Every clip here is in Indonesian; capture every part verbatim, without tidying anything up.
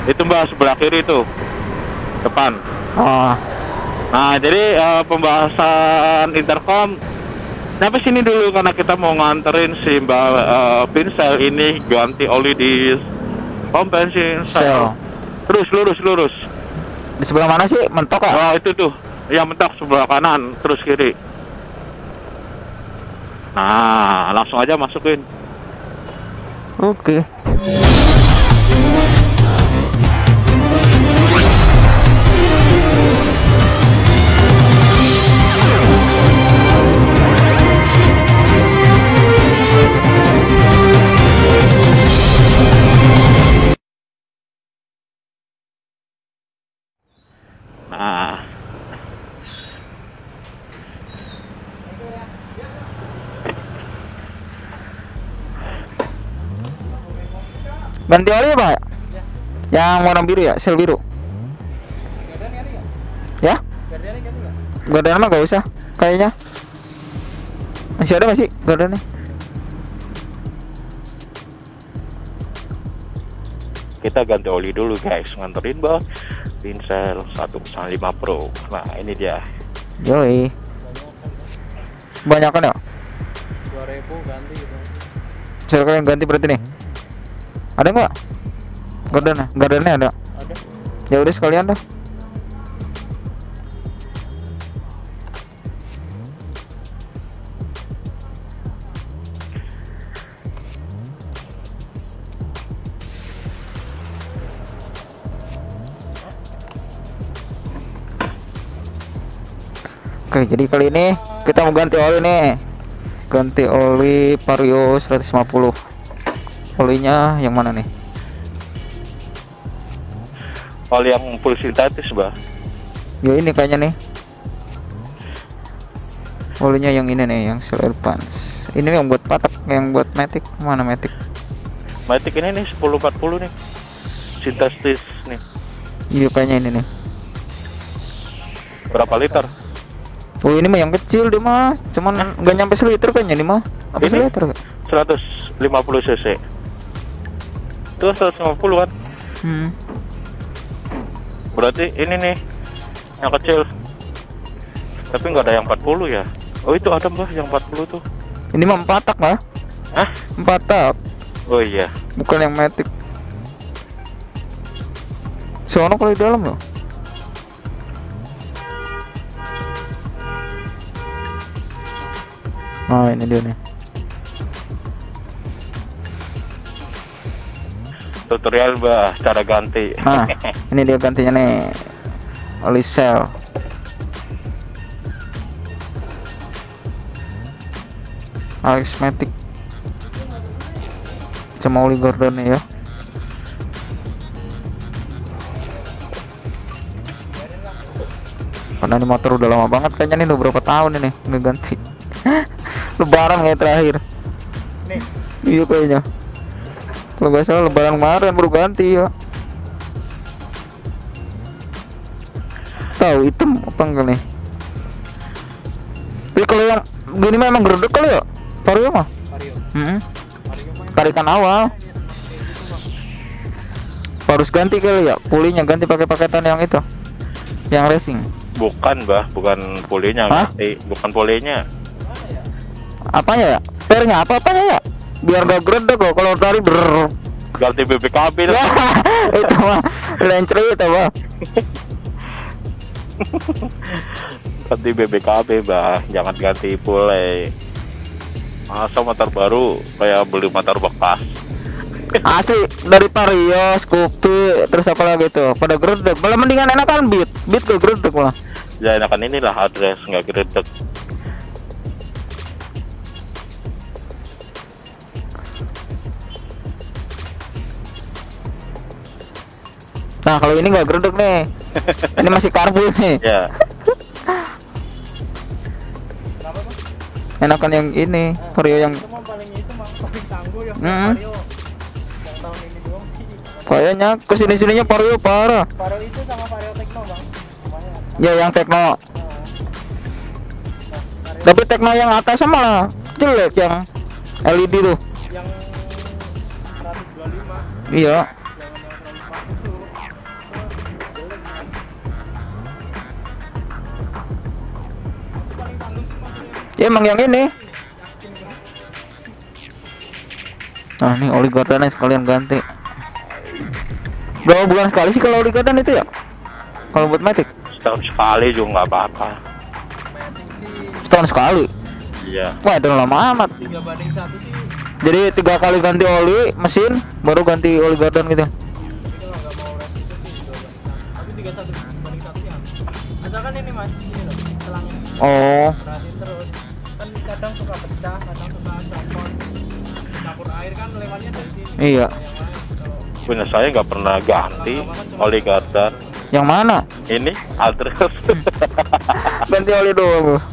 Itu Mbak, sebelah kiri itu. Depan. Oh. Nah, jadi uh, pembahasan intercom sampai sini dulu karena kita mau nganterin si Mbak uh, Pinsel ini ganti oli di pom bensin Sel. Terus lurus lurus. Di sebelah mana sih? Mentok ya? Oh, itu tuh. Yang mentok sebelah kanan, terus kiri. Nah, langsung aja masukin. Oke. Nah, ganti oli ya, Bang? Ya? Yang warna biru ya, sel biru. Ya? Gardan mah gak usah, kayaknya. Masih ada masih gardannya. kita ganti oli dulu guys, nganterin Mbak Pinsel satu koma lima Pro. Nah, ini dia. Yoi. Banyak kan ya? dua ribu ganti gitu. Bisa kalian ganti berarti nih. Ada nggak? Gardannya, gardannya ada. Ada. Ya udah sekalian dah. Oke, jadi kali ini kita mau ganti oli nih. Ganti oli Vario seratus lima puluh. Olinya yang mana nih? Oli yang full sintetis, Mbak. Ya ini kayaknya nih. Olinya yang ini nih, yang Solar Pans. Ini yang buat patok, yang buat Matic. Mana Matic? Matic ini nih sepuluh empat puluh nih. Sintetis nih. Iya kayaknya ini nih. Berapa liter? Oh ini mah yang kecil dia mah, cuman nggak nyampe seliter kayaknya nih mah. Apa Ini? seliter? seratus lima puluh cc. Itu seratus lima puluh kan? Hmm. Berarti ini nih yang kecil. Tapi nggak ada yang empat puluh ya. Oh itu ada Mbak yang empat puluh tuh. Ini mah empat tak lah. Hah? Empat tak, Oh iya. bukan yang Matic. Soalnya kalau di dalam loh. Oh ini dia nih. Tutorial Mbak cara ganti. Nah ini dia gantinya nih. Oli sel. Alex Matic. Sama oli Gordon ya. Karena ini motor udah lama banget kayaknya nih, udah berapa tahun ini nggak ganti. Lebaran kayak terakhir. Nih. Iya kayaknya. Kalau nggak salah lebaran kemarin baru ganti ya. Tahu hitam apa enggak nih? Tapi kalau yang gini mah emang gerdek kali ya? Vario mah? Vario. Hmm. Vario mah Tarikan awal. Harus ganti kali ya, pulinya ganti pakai paketan yang itu, yang racing. Bukan Mbak, bukan polinya. Hah? Eh, bukan polinya. Apanya ya? Pernya apa apanya ya? Biar gak gredek loh kalau tari ber. Ganti B B K B lah. Itu mah lencre itu mah. Ganti B B K B Mbak, jangan ganti pule. Masa motor baru kayak beli motor bekas. Asli dari Vario, Scoopy, terus apa lagi tuh? Pada gredek. Malah mendingan enakan Beat. Beat ke gredek malah. Ya enakan inilah address, nggak gredek. Nah kalau ini nggak gredek nih. Ini masih karbu nih. Ya. Enakan yang ini, Vario yang itu mah paling itu mah paling tangguh yang Mm-mm. Vario. Yang tahun ini doang sih. kayaknya kesini sininya Vario parah. Vario itu sama Vario Tekno bang. Semuanya. Ya yang Tekno. Nah, Tapi Tekno yang atas sama jelek yang L E D tuh. yang seratus dua puluh lima Iya. jangan yang seratus empat puluh. Ya emang yang ini. Nah ini oli gardannya sekalian ganti. Berapa bulan sekali sih kalau oli gardan itu ya? Kalau buat matic? Setahun sekali juga nggak apa-apa. Matic sih Setahun sekali. Iya. Wah udah lama amat. tiga banding satu sih. Jadi tiga kali ganti oli mesin, baru ganti oli gardan gitu. Itu nggak nggak mau rest itu sih dua banding satu. Tapi tiga satu banding satu ya. Asalkan ini mas, ini loh, selangnya. Oh, Perhatiin terus. Kan kadang suka pecah, kadang suka copot. Campur air kan lewatnya dari sini. iya. Yang lain kalau Punya saya nggak pernah ganti oli gardan. Yang mana? Ini address. Ganti oli doang bro.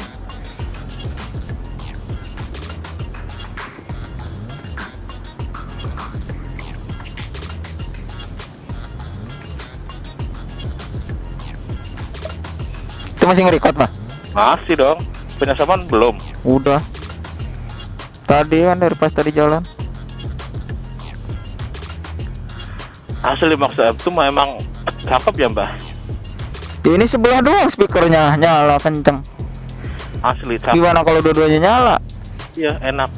Itu masih nge-record mah? Masih dong. Punya saman belum. Udah. Tadi kan dari pas tadi jalan. Asli maksud itu memang cakep ya mbak. Ini sebelah doang speakernya nyala kenceng. Asli cakep. Gimana kalau dua-duanya nyala? Iya enak.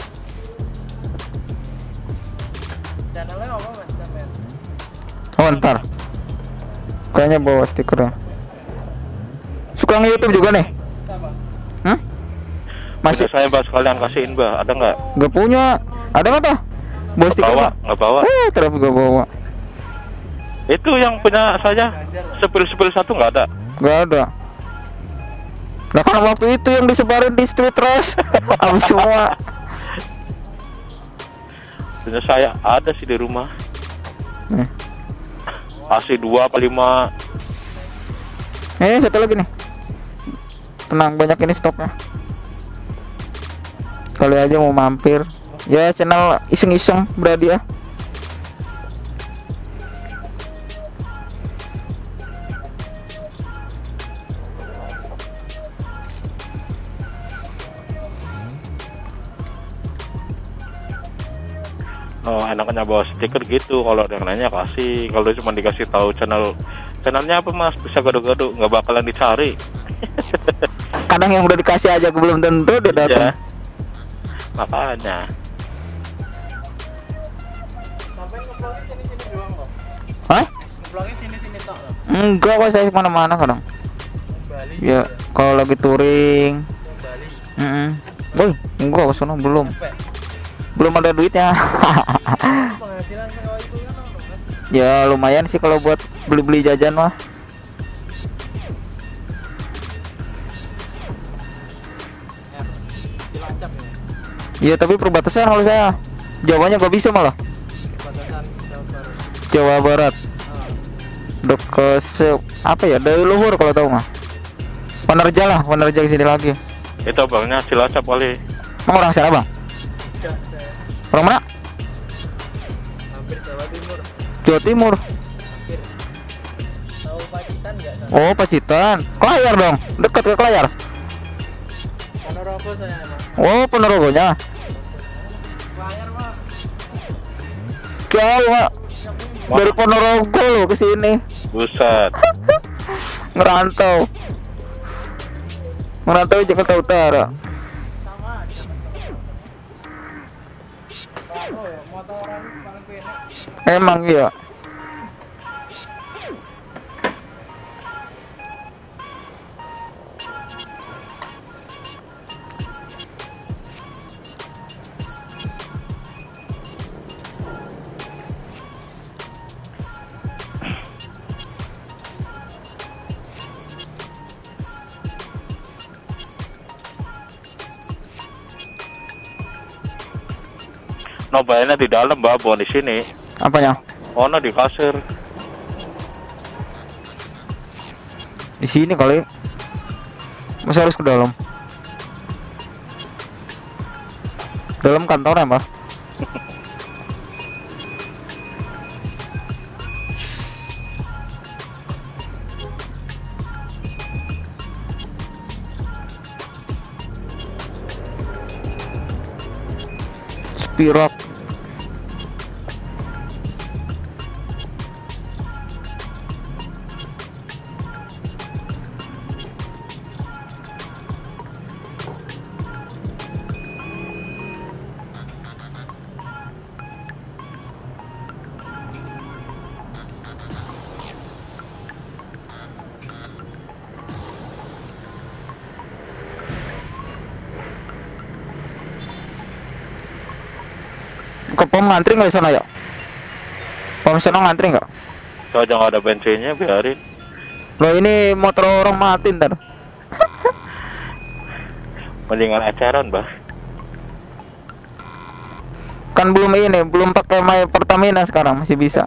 channelnya apa mas? Sampean? Oh ntar. Kayaknya bawa stikernya. Suka nge-YouTube juga nih? Apa? Hmm? Masih Masih saya mbak sekalian kasihin mbak. Ada nggak? nggak punya. Ada nggak tuh? Bawa stiker Bawa nggak? nggak bawa. Eh, terus gak bawa. Itu yang punya saya sepil-sepil satu nggak ada. Nggak ada. Nah kan waktu itu yang disebarin di street race habis semua. Punya saya ada sih di rumah. Nih. A C dua apa lima. Eh satu lagi nih. Tenang banyak ini stoknya. Kali aja mau mampir. Ya channel iseng-iseng berarti ya. Oh, enaknya bawa stiker gitu. Kalau ada yang nanya kasih. Kalau cuma dikasih tahu channel channelnya apa mas, bisa gado-gado, nggak bakalan dicari. Kadang yang udah dikasih aja belum tentu dia datang. Ya. Makanya. Sampai ngeblognya sini-sini doang kok. Hah? Ngeblognya sini-sini tok loh. Enggak kok saya kemana-mana kadang. Bali. Ya kalau lagi touring. Bali. Mm Woi, enggak kesana belum. Sampai. Belum ada duitnya. Penghasilan kalau itu kan ono mas. Ya lumayan sih kalau buat beli-beli jajan mah. Ya, Cilacap ya. Iya tapi perbatasan kalau saya Jawanya gak bisa malah. Batasan Jawa Barat. Jawa Barat Ah, deket se apa ya dari luhur kalau tahu mah. Penerja lah, Penerja sini lagi. Itu abangnya Cilacap kali. Emang orang sana bang? Jawa saya. Orang mana? Hampir Jawa Timur. Jawa Timur. Hampir. Tahu Pacitan nggak? San? Oh Pacitan. Kelayar dong, dekat ke Kelayar. Ponorogo saya emang. Oh Ponorogonya. Layar mah. Jauh Mak. Dari Ponorogo loh ke sini. Buset. Ngerantau. Ngerantau Jakarta Utara. Sama aja mas. Oh ya, motoran paling enak. Emang iya. Nobainnya di dalam mbak, bukan di sini. Apanya? Oh, no, di kasir. Di sini kali. Masa harus ke dalam? Dalam kantor ya, Mbak? Spirok. Ke pom ngantri nggak di sana ya? Pom sana ngantri nggak? Soalnya nggak ada bensinnya, biarin. Loh ini motor orang mati ntar. Mendingan eceran, bah. Kan belum ini, belum pakai My Pertamina sekarang masih bisa.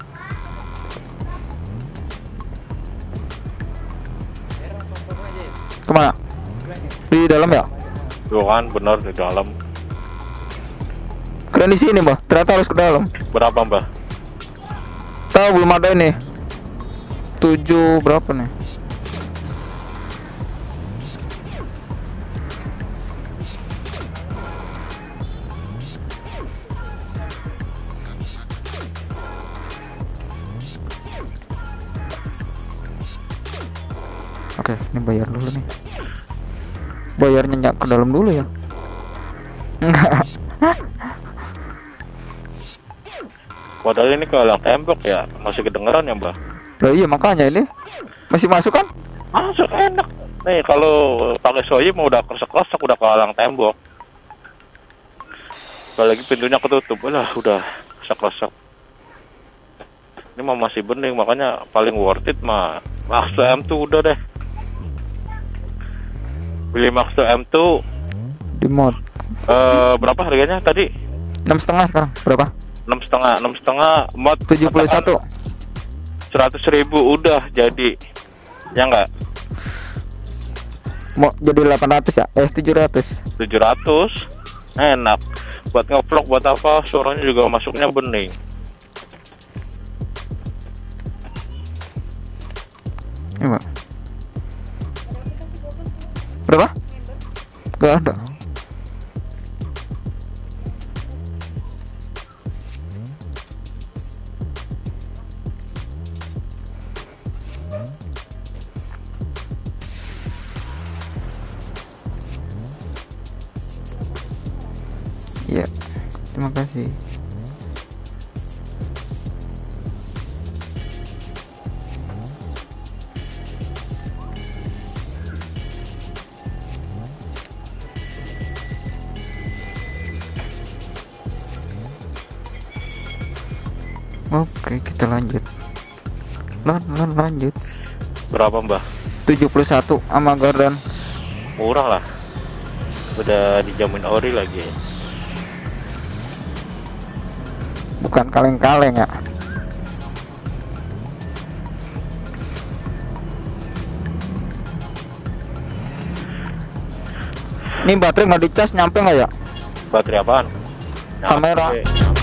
Kemana? Di dalam ya? Tuh kan, bener di dalam. Keren di sini, Mbah. Ternyata harus ke dalam. Berapa, Mbah? Tahu belum ada ini. Tujuh berapa nih? Oke, ini bayar dulu nih. Bayarnya nyak ke dalam dulu ya. Enggak. Padahal ini kalau tembok ya masih kedengeran ya, Mbah. Loh iya makanya ini masih masuk kan? Masuk enak. Nih kalau pakai soyi mau udah kresek-kresek udah kehalang tembok. Apalagi pintunya ketutup, lah udah kresek-kresek. Ini mah masih bening, makanya paling worth it mah Max dua M tuh udah deh. Beli Max dua M tuh Di mod. eh berapa harganya tadi? Enam setengah sekarang berapa? Enam setengah, enam setengah mod Tujuh puluh satu. Seratus ribu udah jadi, ya nggak? Mau jadi delapan ratus ya? Eh tujuh ratus. Tujuh ratus, enak. Buat ngevlog buat apa? Suaranya juga masuknya bening. Ini Mbak. Berapa? Gak ada. Ya, terima kasih. Oke, kita lanjut. Lan, lan, lanjut. Berapa, Mbah? tujuh puluh satu sama Gordon. Murah lah. Udah dijamin ori lagi. Bukan kaleng-kaleng ya. Ini baterai nggak dicas nyampe nggak ya? Baterai apaan? Kamera. Nyampe.